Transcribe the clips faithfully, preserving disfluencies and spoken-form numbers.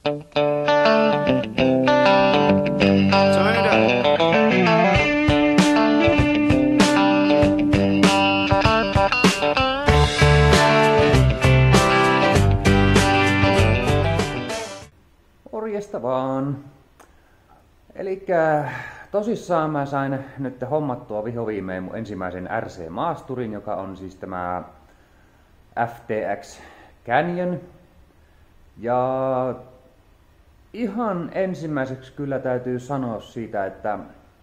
Morjesta vaan. Elikkä tosissaan mä sain nyt hommattua vihoviimein mun ensimmäisen R C-maasturin, joka on siis tämä F T X Canyon. Ja ihan ensimmäiseksi kyllä täytyy sanoa siitä, että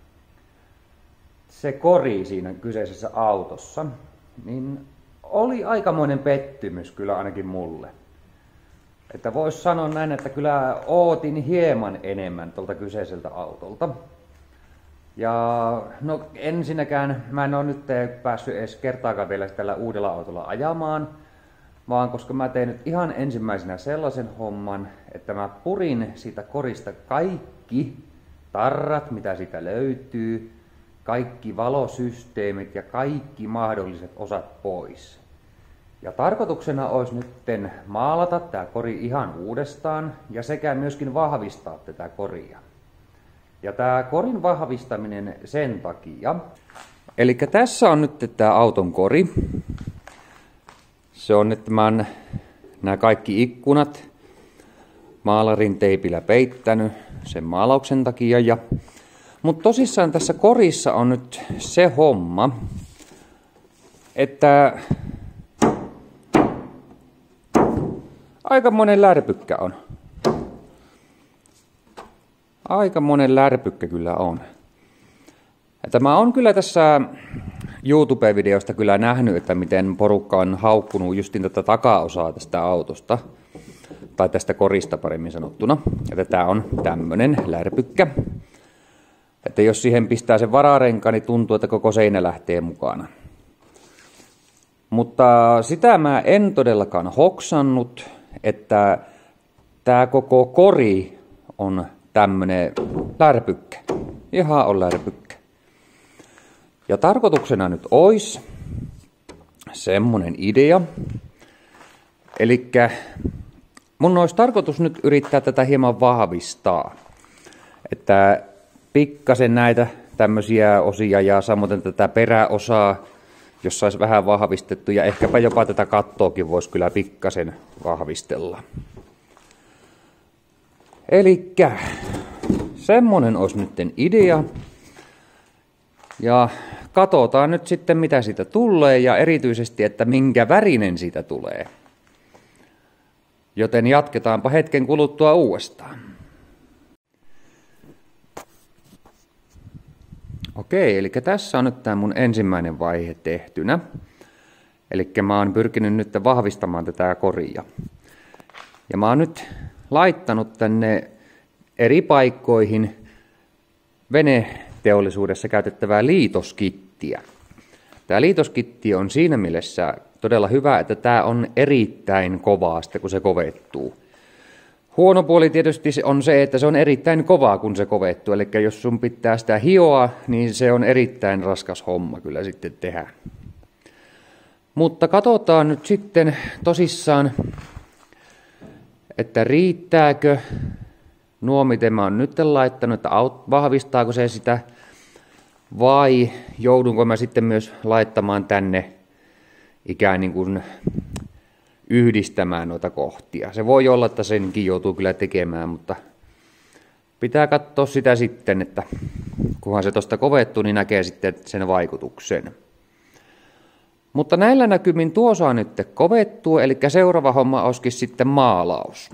se kori siinä kyseisessä autossa, niin oli aikamoinen pettymys kyllä ainakin mulle. Että vois sanoa näin, että kyllä ootin hieman enemmän tuolta kyseiseltä autolta. Ja no ensinnäkään mä en oo nyt päässyt edes kertaakaan vielä tällä uudella autolla ajamaan, vaan koska mä tein nyt ihan ensimmäisenä sellaisen homman, että mä purin siitä korista kaikki tarrat, mitä siitä löytyy, kaikki valosysteemit ja kaikki mahdolliset osat pois. Ja tarkoituksena olisi nyt maalata tämä kori ihan uudestaan ja sekä myöskin vahvistaa tätä koria. Ja tämä korin vahvistaminen sen takia. Eli tässä on nyt tämä auton kori. Se on nyt tämän, nämä kaikki ikkunat maalarin teipillä peittänyt sen maalauksen takia. Ja, mutta tosissaan tässä korissa on nyt se homma, että aikamoinen lärpykkä on. Aikamoinen lärpykkä kyllä on. Että mä oon kyllä tässä YouTube-videosta kyllä nähnyt, että miten porukka on haukkunut justin tätä takaosaa tästä autosta. Tai tästä korista paremmin sanottuna. Että tää on tämmönen lärpykkä. Että jos siihen pistää sen vararenkaan, niin tuntuu, että koko seinä lähtee mukana. Mutta sitä mä en todellakaan hoksannut, että tää koko kori on tämmönen lärpykkä. Ihan on lärpykkä. Ja tarkoituksena nyt ois semmonen idea. Elikkä mun olisi tarkoitus nyt yrittää tätä hieman vahvistaa. Että pikkasen näitä tämmösiä osia ja samoin tätä peräosaa, jos sais vähän vahvistettu, ja ehkäpä jopa tätä kattoakin voisi kyllä pikkasen vahvistella. Elikkä semmonen olisi nytten idea. Ja katsotaan nyt sitten mitä siitä tulee ja erityisesti, että minkä värinen siitä tulee. Joten jatketaanpa hetken kuluttua uudestaan. Okei, eli tässä on nyt tämä mun ensimmäinen vaihe tehtynä. Eli mä oon pyrkinyt nyt vahvistamaan tätä koria. Ja mä oon nyt laittanut tänne eri paikkoihin veneteollisuudessa käytettävää liitoskittiä. Tämä liitoskitti on siinä mielessä todella hyvä, että tämä on erittäin kovaa sitten, kun se kovettuu. Huono puoli tietysti on se, että se on erittäin kovaa, kun se kovettuu. Eli jos sun pitää sitä hioa, niin se on erittäin raskas homma kyllä sitten tehdä. Mutta katsotaan nyt sitten tosissaan, että riittääkö nuo, miten mä oon nyt laittanut, että vahvistaako se sitä, vai joudunko mä sitten myös laittamaan tänne ikään niin kuin yhdistämään noita kohtia. Se voi olla, että senkin joutuu kyllä tekemään, mutta pitää katsoa sitä sitten, että kunhan se tosta kovettuu, niin näkee sitten sen vaikutuksen. Mutta näillä näkymin tuo saa nyt kovettua, eli seuraava homma olisikin sitten maalaus.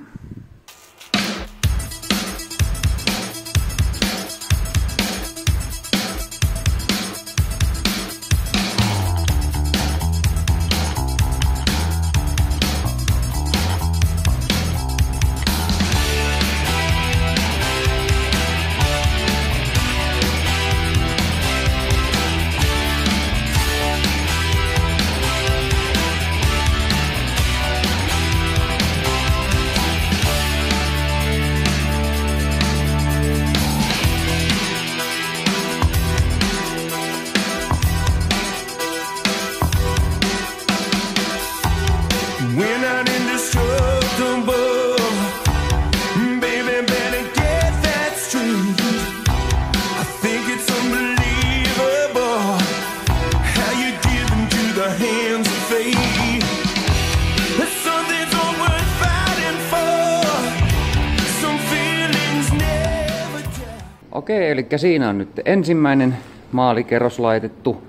Okei, eli siinä on nyt ensimmäinen maalikerros laitettu.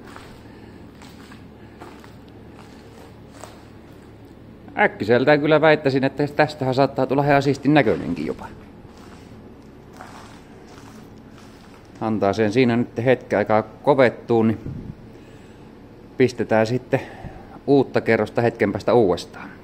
Äkkiseltään kyllä väittäisin, että tästähän saattaa tulla ihan siistin näköinenkin jopa. Antaa sen siinä nyt hetken aikaa kovettua, niin pistetään sitten uutta kerrosta hetken päästä uudestaan.